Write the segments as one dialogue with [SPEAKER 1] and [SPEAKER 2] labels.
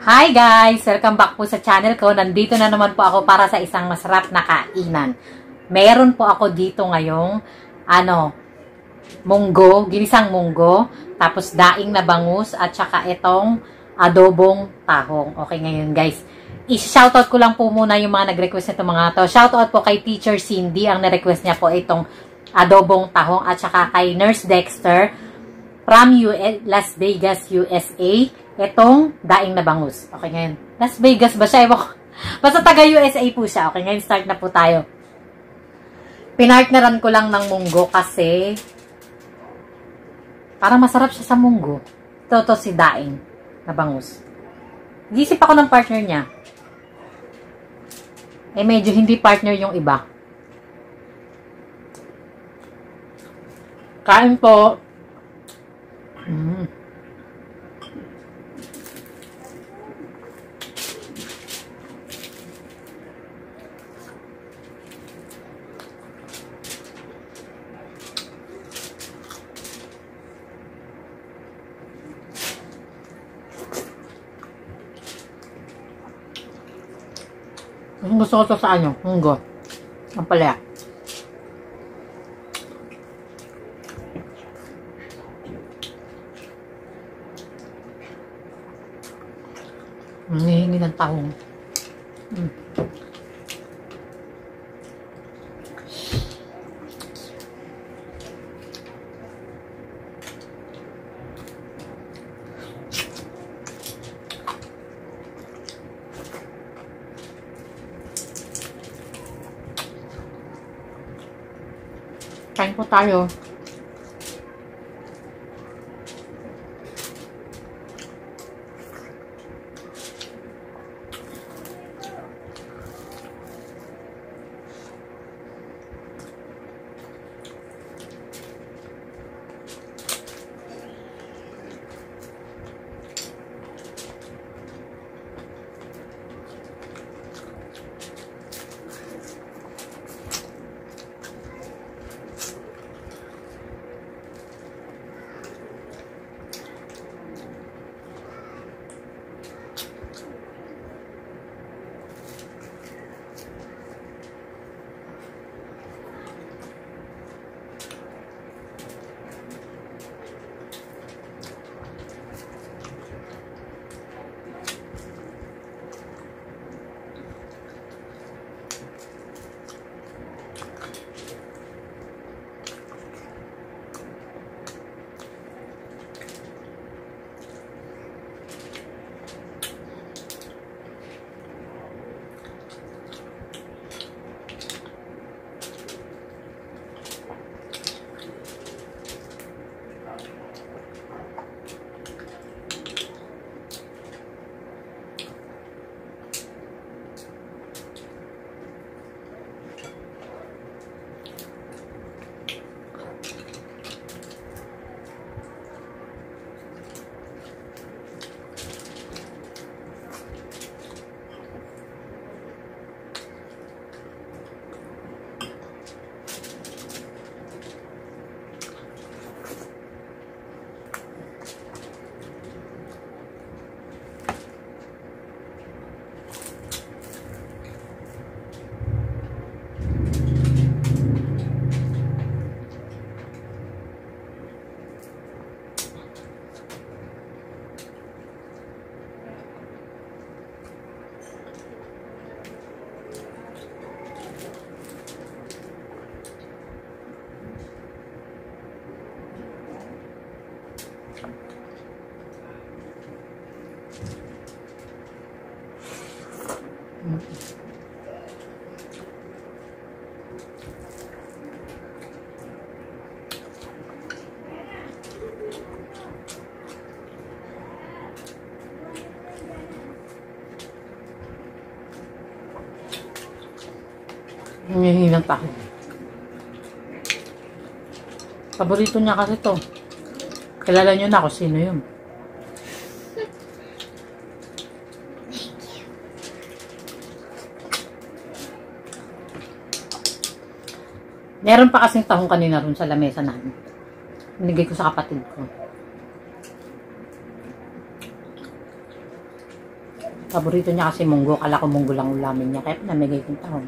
[SPEAKER 1] Hi guys! Welcome back po sa channel ko. Nandito na naman po ako para sa isang masarap na kainan. Meron po ako dito ngayong munggo, ginisang munggo, tapos daing na bangus, at saka itong adobong tahong. Okay, ngayon guys, i-shoutout ko lang po muna yung mga nag-request nito mga to. Shoutout po kay Teacher Cindy, ang na-request niya po itong adobong tahong, at saka kay Nurse Dexter from Las Vegas, USA. Itong daing na bangus. Okay, ngayon. Las Vegas ba siya? Basta taga USA po siya. Okay, ngayon start na po tayo. Pinartneran ko lang ng munggo kasi parang masarap siya sa munggo. Ito si daing na bangus. Gisip ako ng partner niya. Eh, medyo hindi partner yung iba. Kain po. Gusto ko ito sa munggo. Ang palaya. Hihingi ng tahong. Kain po tayo. Hihingi ng tahong. Paborito niya kasi to. Kilala niyo na ako sino yun. Meron pa kasing tahong kanina ron sa lamesa namin. Binigay ko sa kapatid ko. Paborito niya kasi munggo. Kala ko munggo lang ulamin niya. Kaya pinamigay kong tahong.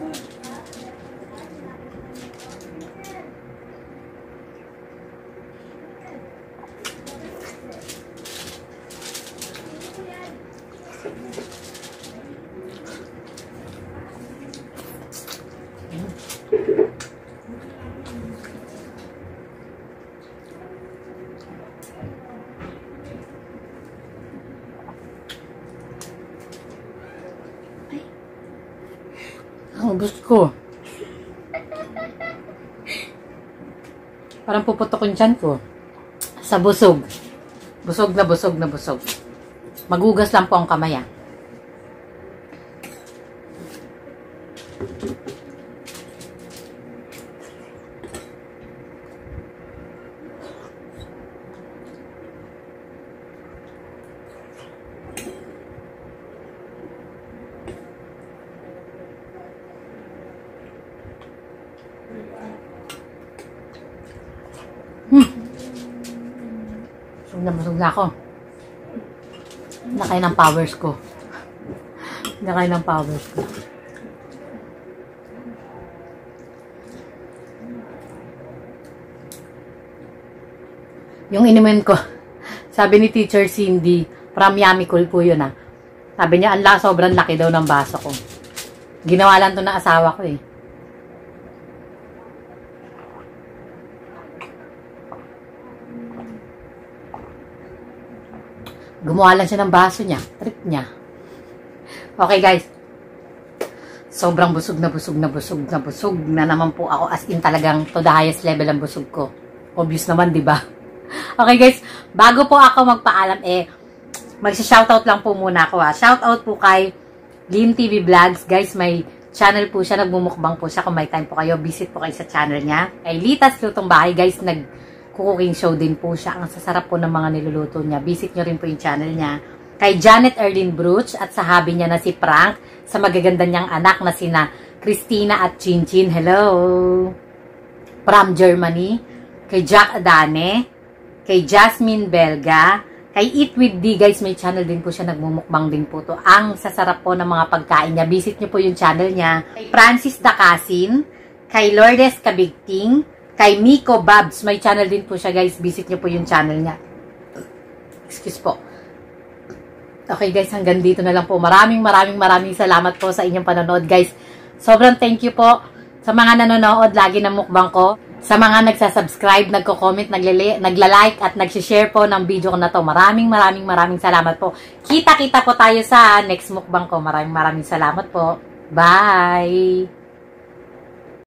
[SPEAKER 1] Ang ubos ko. Parang puputok yung tiyan ko. Sa busog. Busog na busog na busog. Magugas lang po ang kamay, ah. Busog na ako. Nakay ng powers ko. Nakay ng powers ko. Yung inumin ko, sabi ni Teacher Cindy, from Yummy Cool po yun, ah. Sabi niya, sobrang laki daw ng baso ko. Ginawa lang to ng asawa ko, eh. Gumawa lang siya ng baso niya. Trip niya. Okay, guys. Sobrang busog na busog na busog na busog na naman po ako. As in talagang to the highest level ang busog ko. Obvious naman, di ba? Okay, guys. Bago po ako magpaalam, magsa-shoutout lang po muna ako, ha. Shoutout po kay Lynn TV Vlogs. Guys, may channel po siya. Nagmumukbang po siya. Kung may time po kayo, visit po kayo sa channel niya. Kay Litas Lutong Bahay, guys, cooking show din po siya. Ang sasarap po ng mga niluluto niya. Visit nyo rin po yung channel niya. Kay Janet Erlyn Bruch at sa hubby niya na si Frank, sa magaganda niyang anak na sina Christina at Chinchin. Hello! From Germany. Kay Jack Adane. Kay Jasmine Belga. Kay Eat With D, guys, may channel din po siya. Nagmumukbang din po to. Ang sasarap po ng mga pagkain niya. Visit nyo po yung channel niya. Kay Francis Dacasin. Kay Lourdes Cabigting. Kay Miko Babs, may channel din po siya, guys. Visit nyo po yung channel niya. Excuse po. Okay, guys, hanggang dito na lang po. Maraming salamat po sa inyong panonood, guys. Sobrang thank you po sa mga nanonood lagi ng mukbang ko. Sa mga nagsasubscribe, nagko-comment, nagla-like at nagsishare po ng video ko na to. Maraming salamat po. Kita-kita po tayo sa next mukbang ko. Maraming salamat po. Bye!